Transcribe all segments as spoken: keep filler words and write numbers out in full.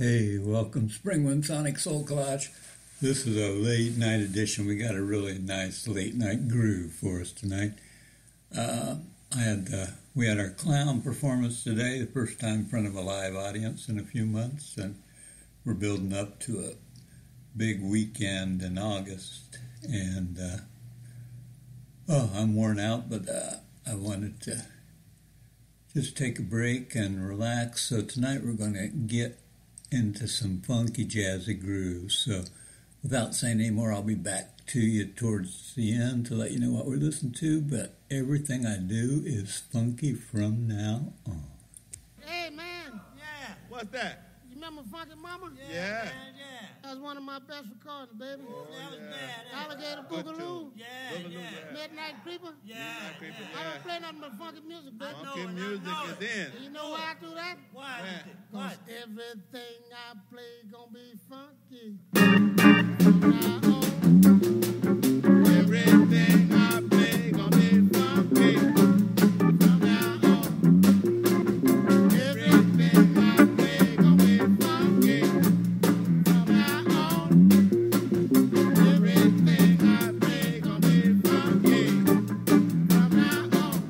Hey, welcome Springwind Sonic Soul Collage. This is a late night edition. We got a really nice late night groove for us tonight. Uh, I had uh, we had our clown performance today, the first time in front of a live audience in a few months, and we're building up to a big weekend in August. And uh, oh, I'm worn out, but uh, I wanted to just take a break and relax. So tonight we're going to get into some funky jazzy grooves. So without saying any more, I'll be back to you towards the end to let you know what we're listening to, but everything I do is funky from now on. Hey man, Yeah, what's that? you remember Funky Mama? Yeah. Yeah. That was one of my best recordings, baby. Oh, That was yeah. bad. Alligator Good Boogaloo, tune. Yeah, Boogaloo, yeah. yeah. Midnight Creeper. Yeah, Creeper, yeah. I don't play nothing but funky music, baby. I know Funky it, I music know is it. in. And you know why I do that? Why? Yeah. What? Cause everything I play gonna be funky. From now on. Everything I play gonna be funky. From now on. Everything I play gonna be funky. From now on. Everything I play gonna be funky. From now on.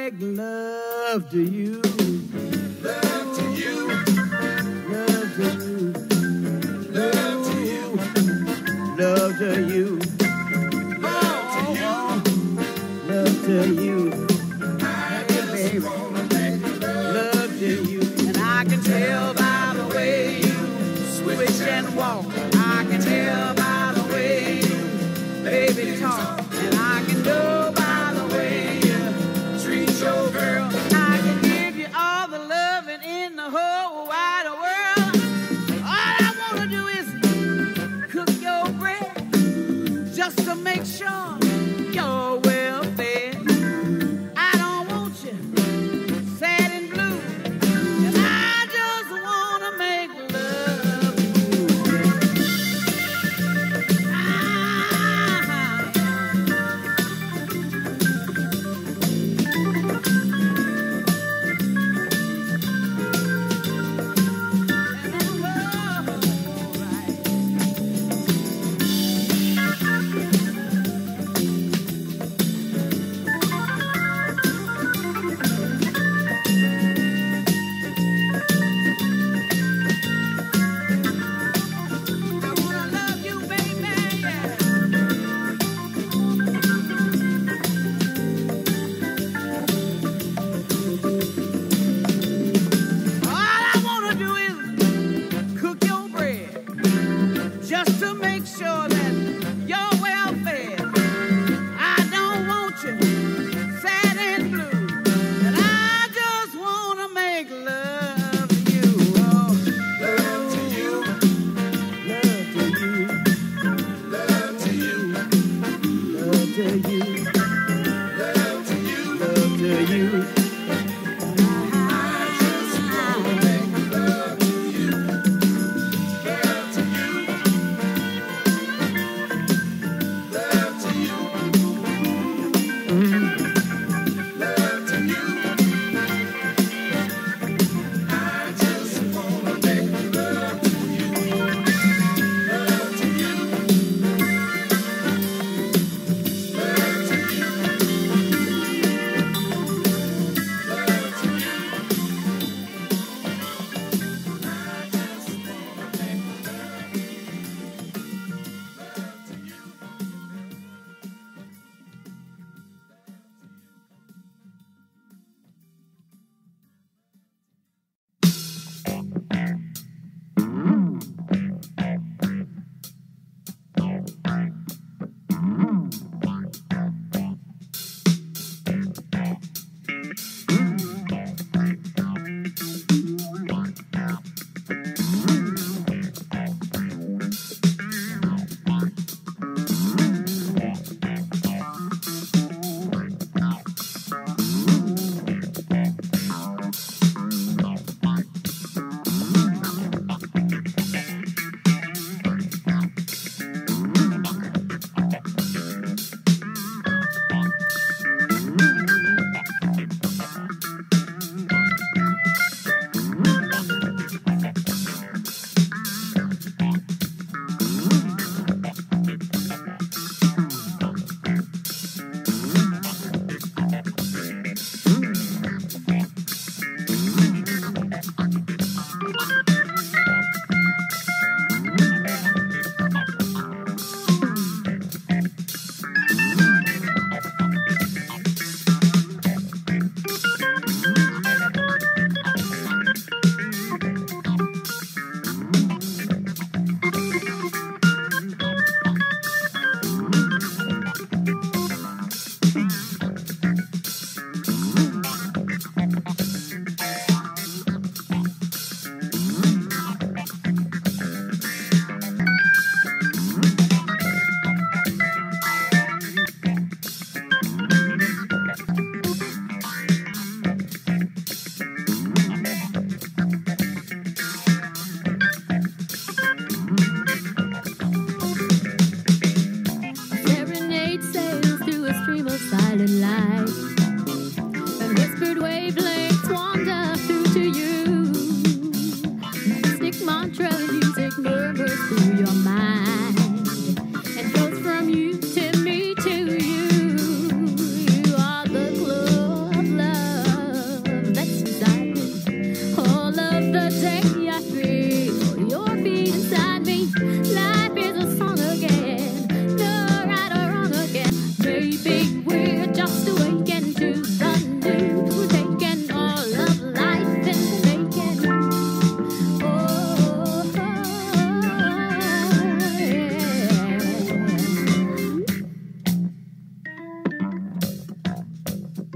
make love to you. Love to you. Love to you. Love to you. Love to you. Love to you. Love to you. I just baby. wanna make love. Love to you. And I can tell by the way you switch and walk. I can tell by the way you baby talk. And I can know by the way you treat your girl. I can give you all the loving in the whole wide world. All I wanna do is cook your bread just to make sure you're well fed.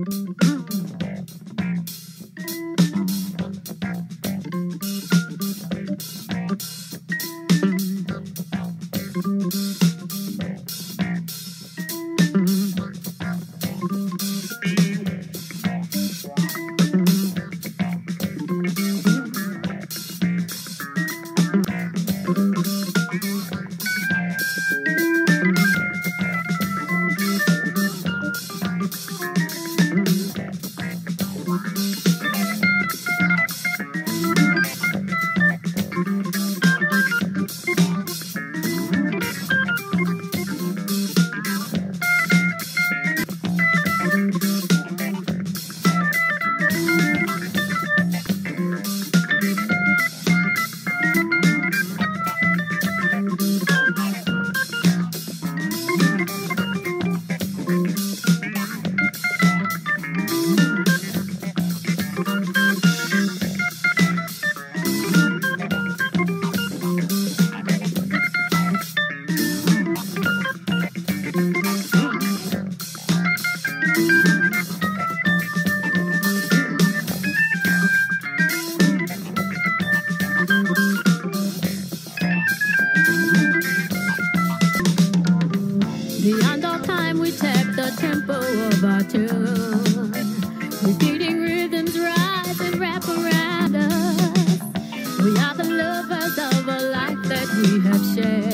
Beyond all time, we tap the tempo of our tune. Repeating rhythms rise and wrap around us. We are the lovers of a life that we have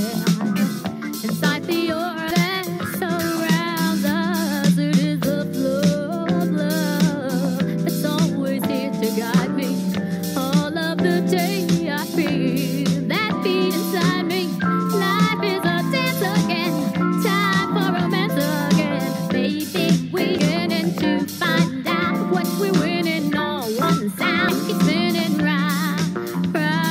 shared. Inside the aura that surrounds us, it is the flow of love that's always here to guide me. All of the day I feel that beat inside me. Life is a dance again. Time for romance again. Baby, we're getting to find out what we're winning. All one sound keeps spinning round, round.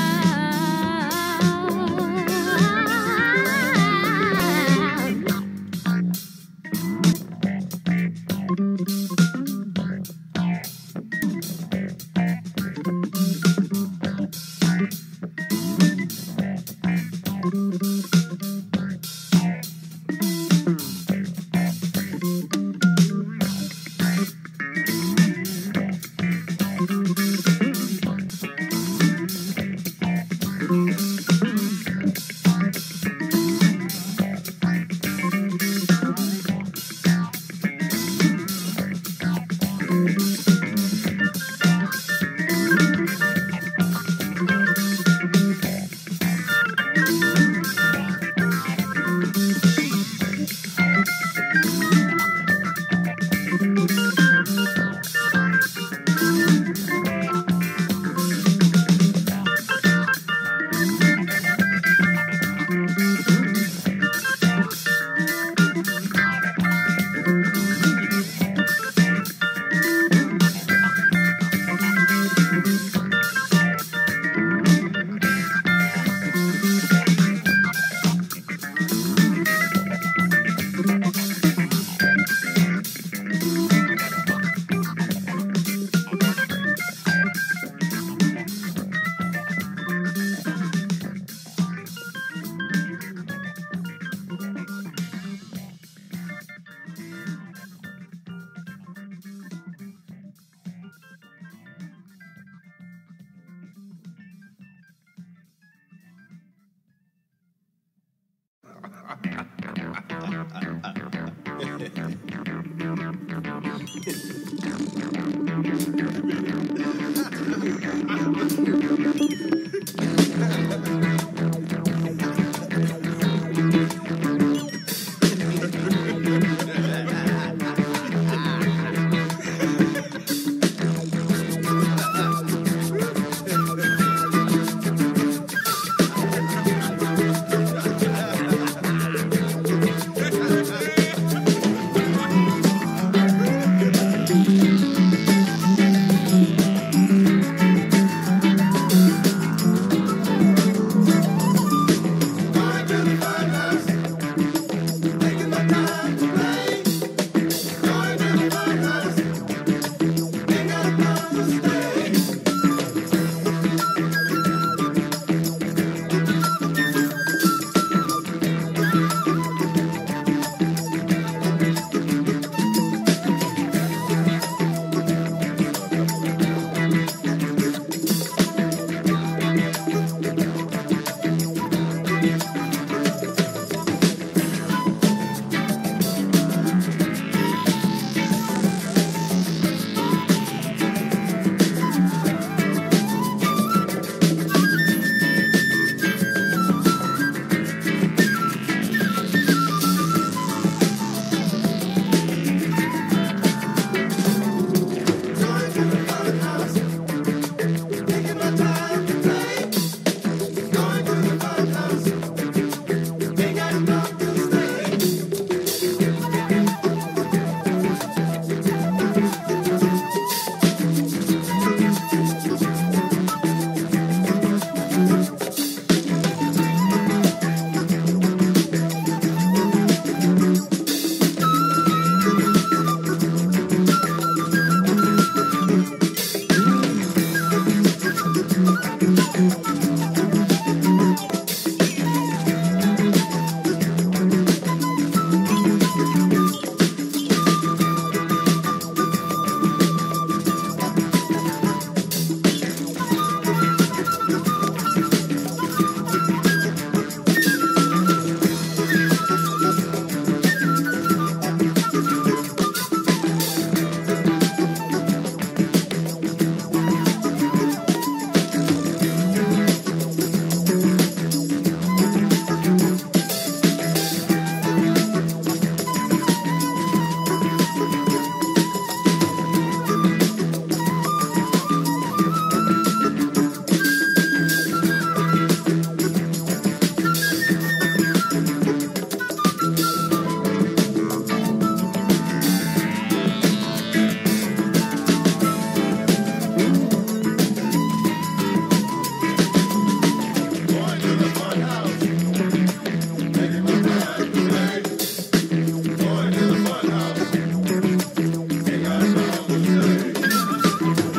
Going to the Funhouse. Making my mind say. Going to the Funhouse. Ain't got something to say.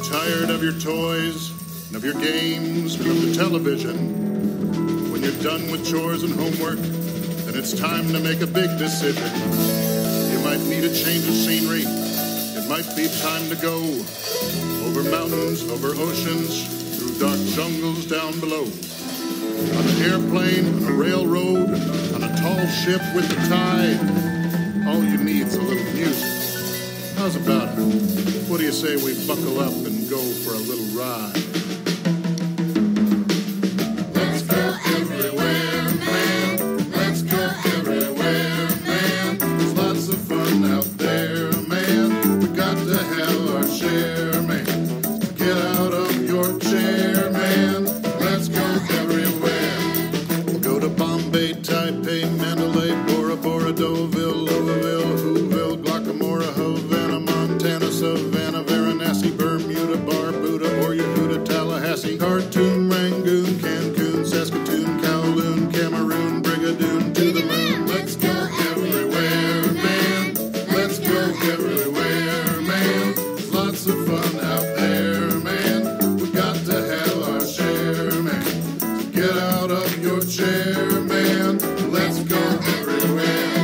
you're tired of your toys and of your games and of the television, when you're done with chores and homework, then it's time to make a big decision. You might need a change of scenery. It might be time to go over mountains, over oceans, through dark jungles down below. On an airplane, on a railroad, on a tall ship with the tide, all you need's a little music. How's about it? What do you say we buckle up and go for a little ride? Let's go everywhere, man. Let's go everywhere, man. There's lots of fun out there, man. We got to have our share, man. Get out of your chair, man. Let's go everywhere. We'll go to Bombay, Taipei, Mandalay, Bora Bora, Deauville, Louisville, Whoville, Guacamora, Havana, Montana, Savannah, Varanasi, Bermuda, Barbuda, or Yehuda, Tallahassee, Khartoum, Rangoon, Cancun, Saskatoon, Kowloon, Cameroon, Brigadoon, to the moon. Let's go everywhere, man. Let's go everywhere, man. Lots of fun out there, man. We got to have our share, man. Get out of your chair, man. Let's go everywhere.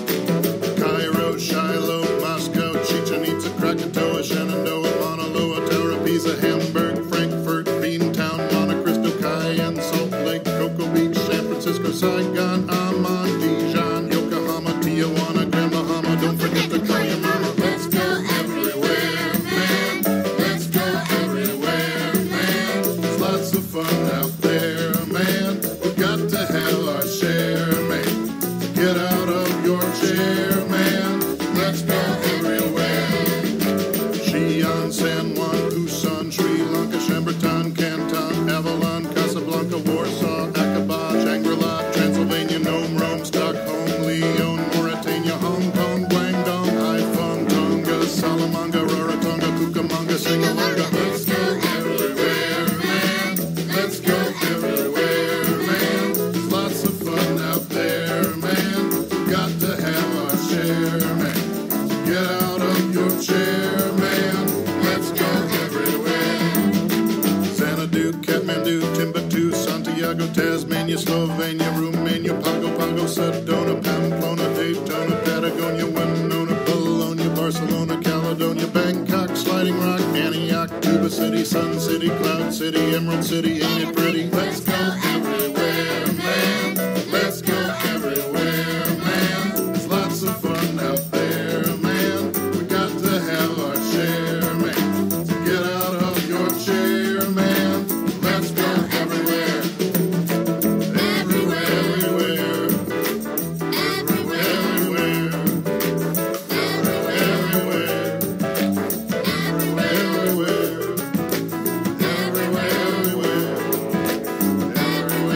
Cairo, Shiloh, Moscow, Chichen Itza, Krakatoa, Shenandoah, Honolulu, Tara, Pisa, Hamburg, Frankfurt, Beantown, Monte Cristo, Cayenne, Salt Lake, Cocoa Beach, San Francisco, Saigon, Amman, Dijon, Yokohama, Tijuana, Grand Bahama. Don't forget to call your mama. Let's go everywhere, man. Let's go everywhere, man. There's lots of fun out there, man. We got to have our share, man. Get out of your chair, man. Let's go everywhere. Xi'an, San Juan, Busan, Sri Lanka, Shemberton, Canton, Avalon, Casablanca, Warsaw, Aqaba, Shangri-La, Transylvania, Nome, Rome, Stockholm, Lyon, Mauritania, Hong Kong, Guangdong, Haiphong, Tonga, Salamanca, Rarotonga, Cucamonga, Singalonga. Let's go everywhere, man. Let's go everywhere, man. There's lots of fun out there, man. Got to have our share, man. Get out of your chair, man. Let's go everywhere. Xanadu, Kathmandu, Timbuktu, Santiago, Tasmania, Slovenia, Romania, Pago Pago, Sedona, Pamplona, Daytona, Patagonia, Winona, Bologna, Barcelona, Caledonia, Bangkok, Sliding Rock, Antioch, Tuba City, Sun City, Cloud City, Emerald City, ain't it pretty? Let's go everywhere, man. Let's go everywhere, man. There's lots of fun out there, man. We got to have our share, man. So get out of your chair, man. Let's go everywhere. Everywhere, everywhere. Everywhere, everywhere. Everywhere. Everywhere. Everywhere, everywhere.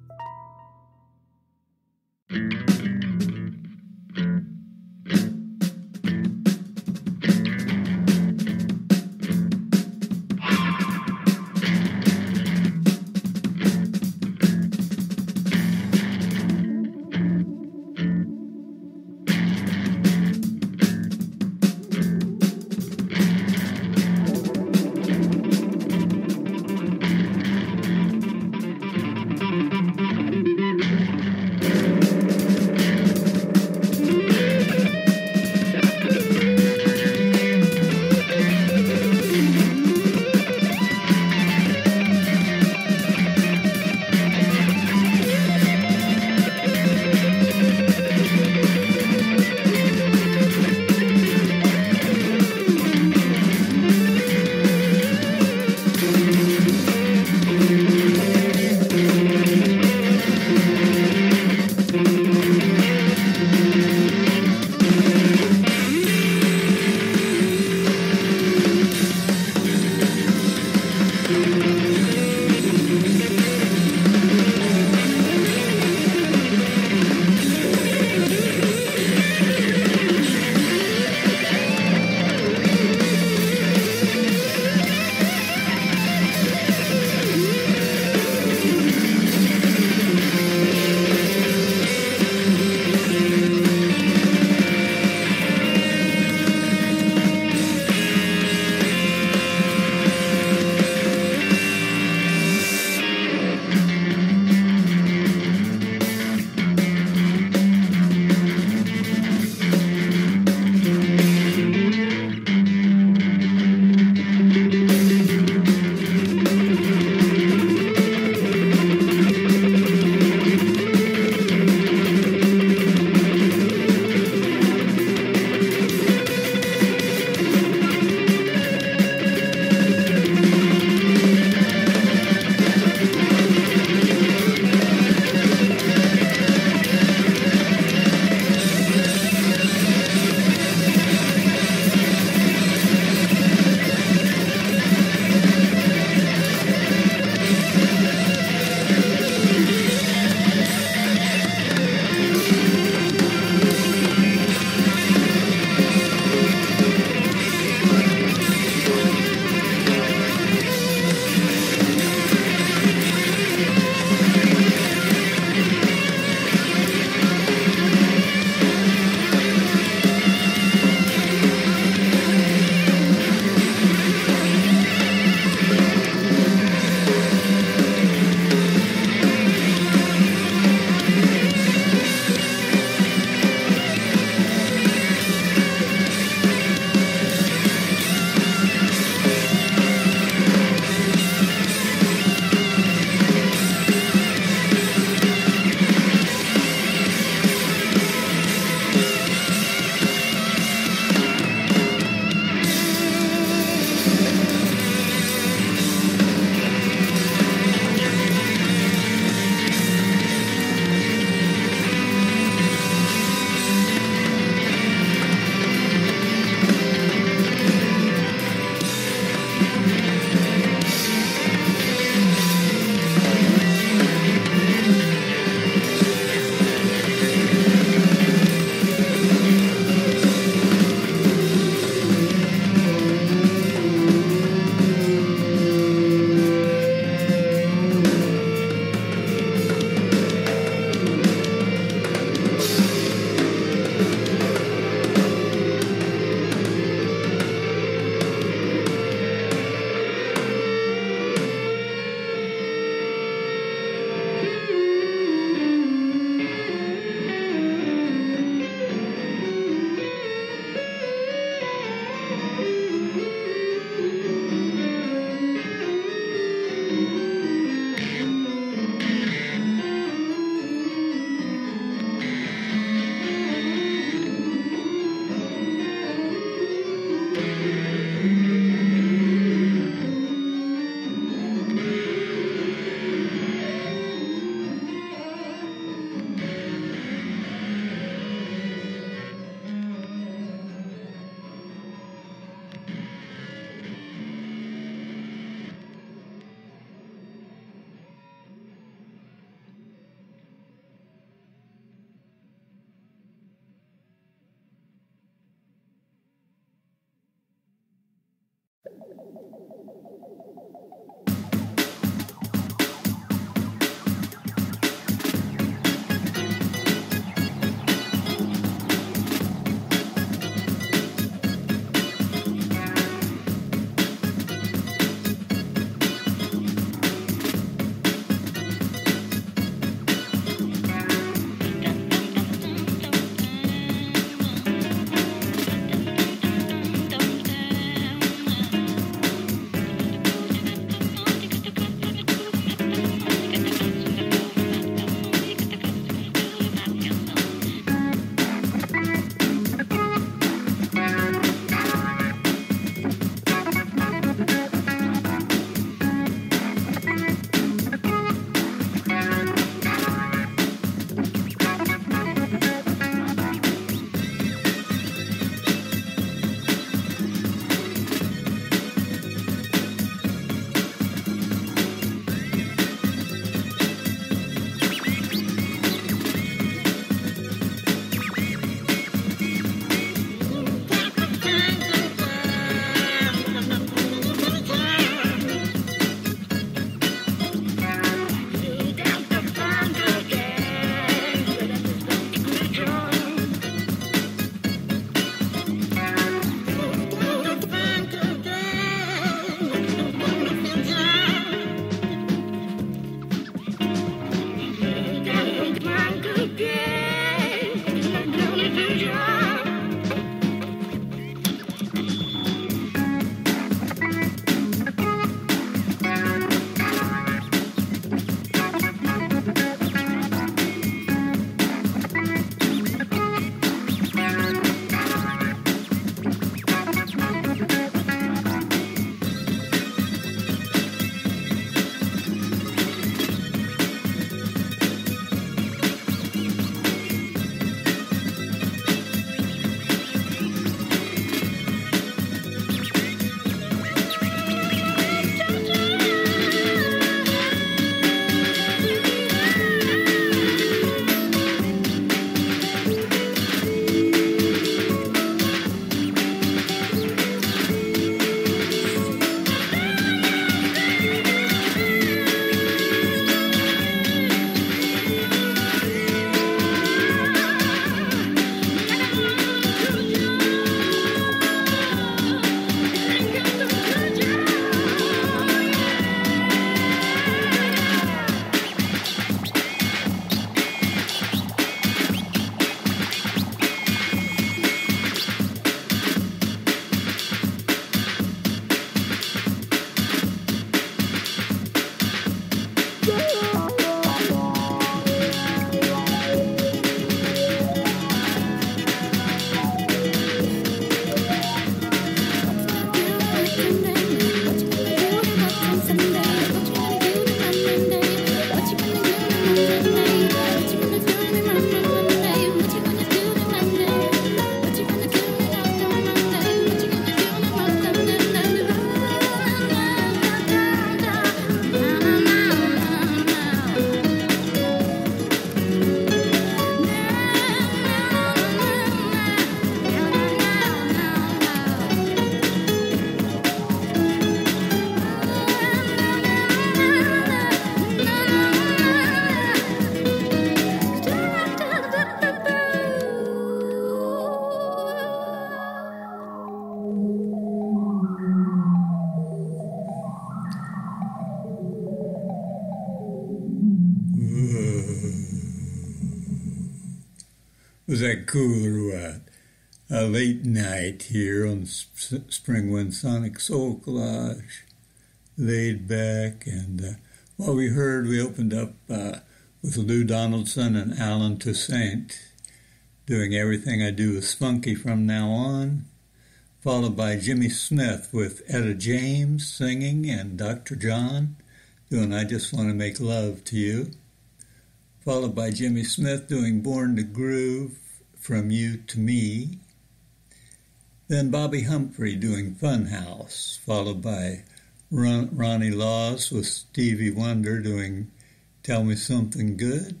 Was that cool or what? A late night here on S- Spring Wind Sonic Soul Collage. Laid back, and uh, what we heard, we opened up uh, with Lou Donaldson and Alan Toussaint doing Everything I Do is Funky from Now On, followed by Jimmy Smith with Etta James singing and Doctor John doing I Just Want to Make Love to You, followed by Jimmy Smith doing Born to Groove, From You to Me, then Bobby Humphrey doing Funhouse, followed by Ron- Ronnie Laws with Stevie Wonder doing Tell Me Something Good,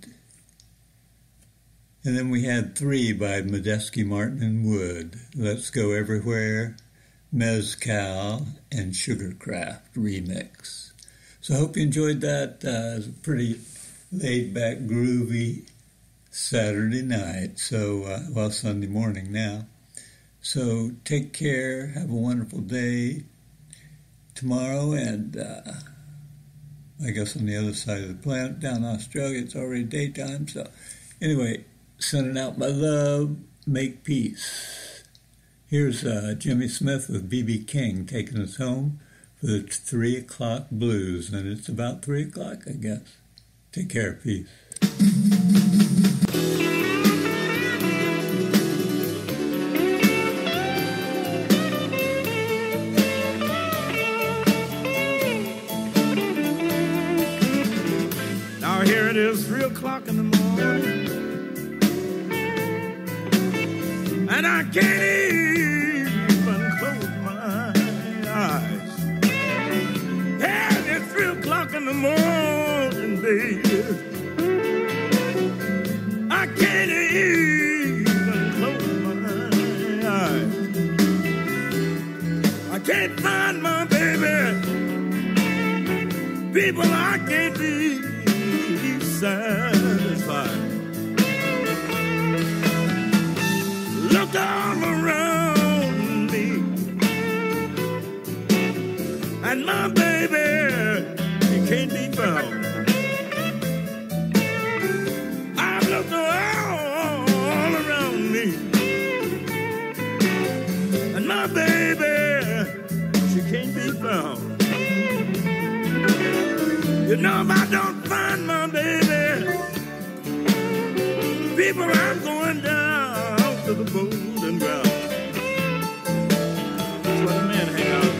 and then we had three by Medeski, Martin-Wood, Let's Go Everywhere, Mezcal, and Sugarcraft remix. So I hope you enjoyed that. Uh, it was a pretty laid-back, groovy Saturday night, so, uh, well, Sunday morning now. So take care, have a wonderful day tomorrow, and uh, I guess on the other side of the planet, down in Australia, it's already daytime. So anyway, sending out my love, make peace. Here's uh, Jimmy Smith with B B King taking us home for the three o'clock blues, and it's about three o'clock, I guess. Take care, peace. Now here it is, three o'clock in the morning, and I can't even close my eyes. Yeah, it's three o'clock in the morning, baby. I can't even close my eyes. I can't find my baby. People, I can't be satisfied. Look all around me, and my baby, she can't be found. I've looked all around me, and my baby, she can't be found. You know, if I don't find my baby, people, I'm going down to the golden ground. That's where the men hang out.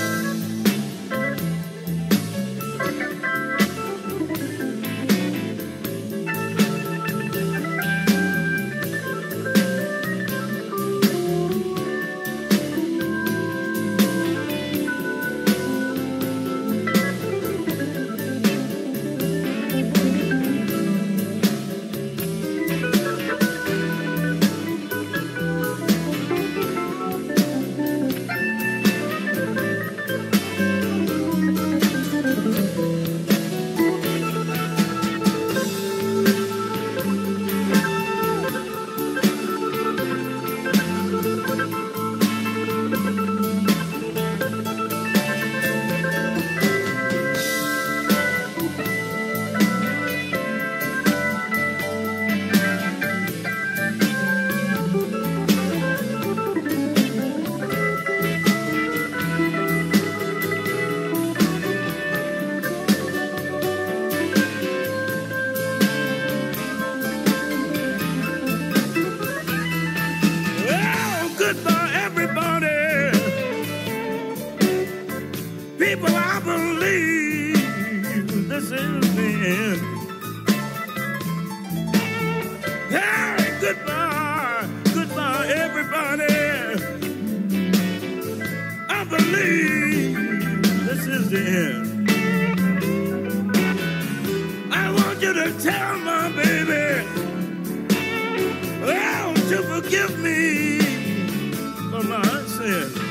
People, I believe this is the end. Hey, goodbye, goodbye, everybody. I believe this is the end. I want you to tell my baby, oh, to forgive me for my sins.